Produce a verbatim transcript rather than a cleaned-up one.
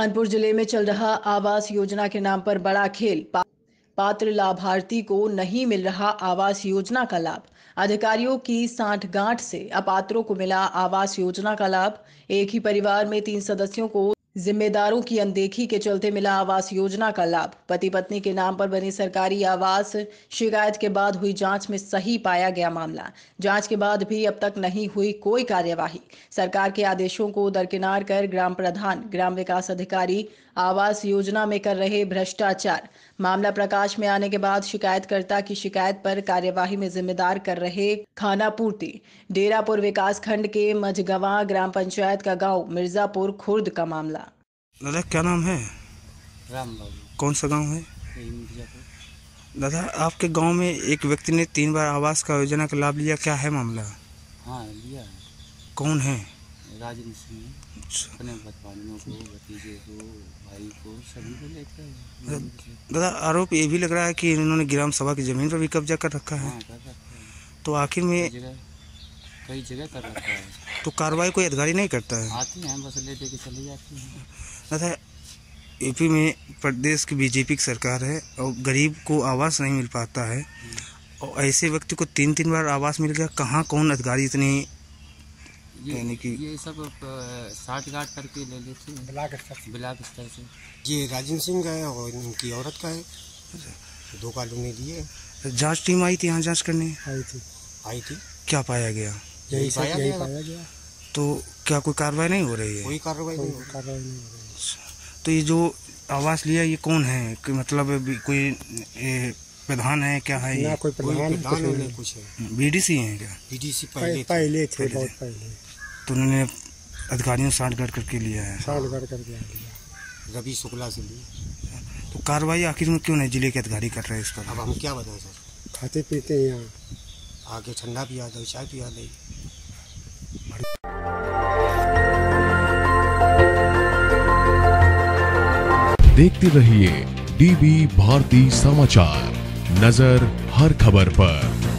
कानपुर जिले में चल रहा आवास योजना के नाम पर बड़ा खेल। पा, पात्र लाभार्थी को नहीं मिल रहा आवास योजना का लाभ। अधिकारियों की सांठगांठ से अपात्रों को मिला आवास योजना का लाभ। एक ही परिवार में तीन सदस्यों को जिम्मेदारों की अनदेखी के चलते मिला आवास योजना का लाभ। पति पत्नी के नाम पर बनी सरकारी आवास, शिकायत के बाद हुई जांच में सही पाया गया मामला। जांच के बाद भी अब तक नहीं हुई कोई कार्यवाही। सरकार के आदेशों को दरकिनार कर ग्राम प्रधान, ग्राम विकास अधिकारी आवास योजना में कर रहे भ्रष्टाचार। मामला प्रकाश में आने के बाद शिकायतकर्ता की शिकायत पर कार्यवाही में जिम्मेदार कर रहे खानापूर्ति। डेरापुर विकास खंड के मझगवा ग्राम पंचायत का गांव मिर्जापुर खुर्द का मामला। दादा क्या नाम है? राम बाबू। कौन सा गांव है? दादा आपके गांव में एक व्यक्ति ने तीन बार आवास का योजना का लाभ लिया, क्या है मामला? हाँ लिया है। कौन है? राजेंद्र सिंह। अपने बचपनों को, भतीजे को, भाई को, सभी को लेकर। दादा आरोप ये भी लग रहा है कि इन्होंने ग्राम सभा की जमीन पर भी कब्जा कर रखा है। हाँ, कर रखा है। तो आखिर में कई जगह कर रखा है। तो कार्रवाई कोई अधिकारी नहीं करता है? आते हैं बस ले दे के चले जाते हैं। दादा यूपी में प्रदेश की बीजेपी की सरकार है और गरीब को आवास नहीं मिल पाता है, और ऐसे व्यक्ति को तीन तीन बार आवास मिल गया। कहाँ कौन अधिकारी इतनी यानी कि ये सब साठ गांठ करके ले लेते हैं ब्लॉक स्तर से। ब्लॉक स्तर से ये राजेंद्र सिंह का है और इनकी औरत का है। दो कॉलोनी दिए। जांच टीम आई थी यहाँ जांच करने? आई थी आई थी क्या पाया गया? यही पाया गया, पाया गया। तो क्या कोई कार्रवाई नहीं हो रही है? कोई कार्रवाई नहीं कार्रवाई नहीं हो रही। तो ये जो आवास लिया ये कौन है? कि मतलब कोई ए, प्रधान है क्या है? ना कोई प्रधान नहीं, कुछ है। बीडीसी है क्या? बीडीसी पहले पहले थे, बहुत पहले। तो उन्होंने अधिकारियों से सांठगांठ करके लिया है? सांठगांठ करके लिया, रवि शुक्ला से लिया। तो कार्रवाई आखिर में क्यों नहीं जिले के अधिकारी कर रहे हैं इस पर? अब हम क्या बताएं सर? खाते पीते हैं यहाँ, आगे ठंडा पिया दो, चाय पिया दे। देखते रहिए डीबी भारती समाचार, नजर हर खबर पर।